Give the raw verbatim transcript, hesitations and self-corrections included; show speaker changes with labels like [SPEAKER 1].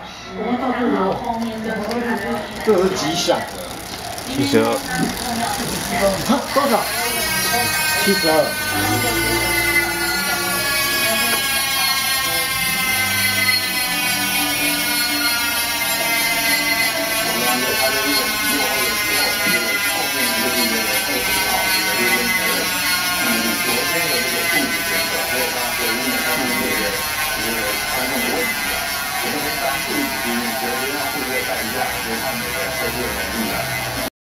[SPEAKER 1] 我们到这里后面这是吉祥的。
[SPEAKER 2] 七十二。
[SPEAKER 1] 啊，多少？七十二。
[SPEAKER 3] 我们三度，你觉得他会不会带一下？我觉得他们的策略能力啊。